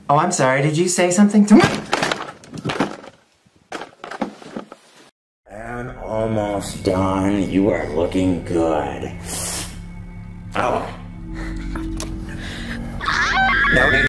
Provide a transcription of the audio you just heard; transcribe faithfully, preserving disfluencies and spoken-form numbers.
Oh, I'm sorry, did you say something to me? And almost done. You are looking good. Oh. No.